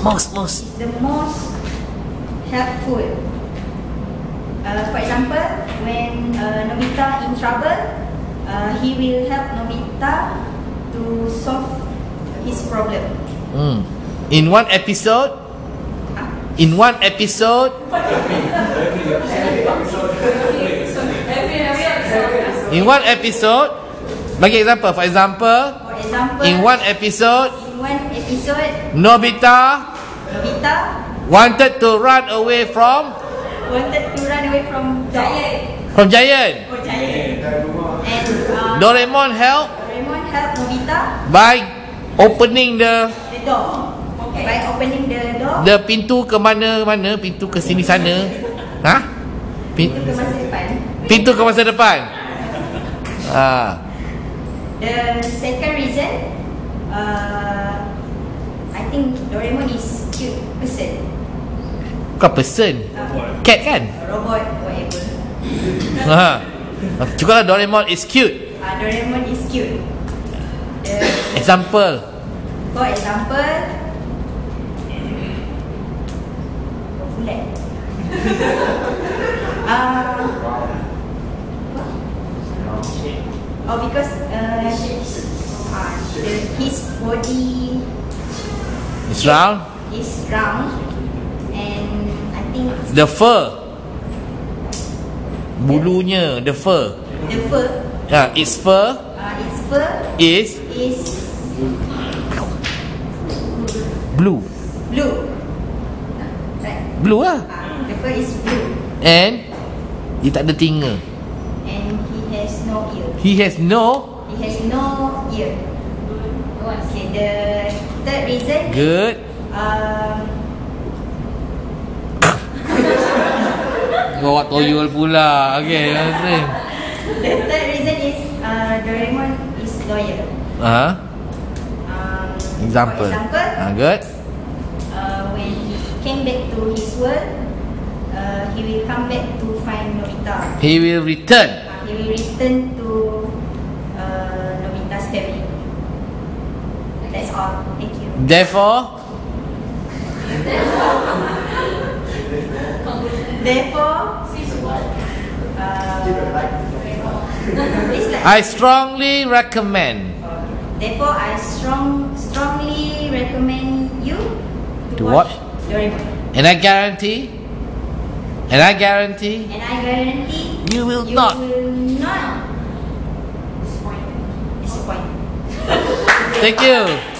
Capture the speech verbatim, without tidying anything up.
Most, most. is the most helpful. Uh, for example, when uh, Nobita in trouble, uh, he will help Nobita to solve his problem. Hmm. In one episode, in one episode, in one episode, bagi example, for example, For example, in one episode, in one episode, Nobita Nobita wanted to run away from wanted to run away from Giant. from Giant. Oh, Giant. And uh, Doraemon help Doraemon helped Nobita by opening the the door. Okay. By opening the door, the pintu ke mana-mana, pintu ke sini sana. Ha? Pin, itu ke masa depan. pintu ke masa depan. Ah. The second reason, uh, I think Doraemon is cute person. Bukan person. Uh, Cat kan? robot, whatever. Ha. Juga lah Doraemon is cute. Uh, Doraemon is cute. The, Example. for example, bulat. uh, oh, because uh, uh, the, his body It's round. is round, and I think The fur. Bulunya, the fur. the fur, Ya, its fur uh, its fur is is blue. blue. Right. Blue lah. Uh, the fur is blue, And dia tak ada telinga. and he has no ear. He has no. He has no ear. Okay, the third reason. Good. Um, Bawa toyol pula. Okay. the third reason is uh, Doraemon is loyal. Ah. Um, Example. For example, Ah, good. uh, when he came back to his world, uh, he will come back to find Nobita. He will return. Uh, he will return to uh, Nobita's family. That's all. Thank you. Therefore, Therefore, uh, it's like, I strongly recommend therefore I strong strongly recommend you to, To watch, watch? Doraemon. and I guarantee and I guarantee And I guarantee you will you not. will not disappoint. Thank you.